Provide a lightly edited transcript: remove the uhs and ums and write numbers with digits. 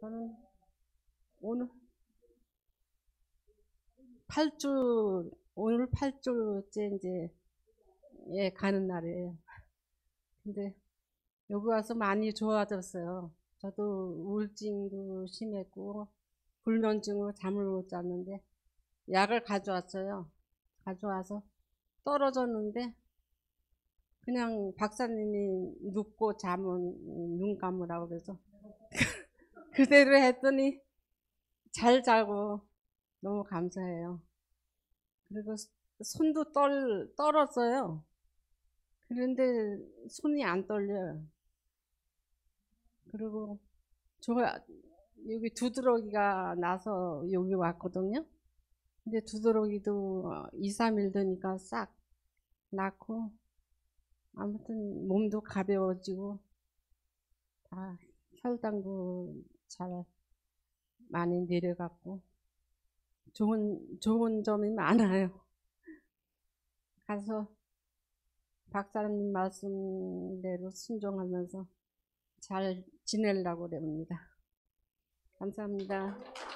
저는 오늘 8주째 이제 가는 날이에요. 근데 여기 와서 많이 좋아졌어요. 저도 우울증도 심했고 불면증으로 잠을 못 잤는데 약을 가져왔어요. 가져와서 떨어졌는데 그냥 박사님이 눕고 자면 눈 감으라고 그래서 그대로 했더니 잘 자고 너무 감사해요. 그리고 손도 떨었어요. 그런데 손이 안 떨려요. 그리고 여기 두드러기가 나서 여기 왔거든요. 근데 두드러기도 2, 3일 되니까 싹 낫고 아무튼 몸도 가벼워지고 다 혈당도 잘 많이 내려갔고 좋은 점이 많아요. 가서 박사님 말씀대로 순종하면서 잘 지내려고 그럽니다. 감사합니다.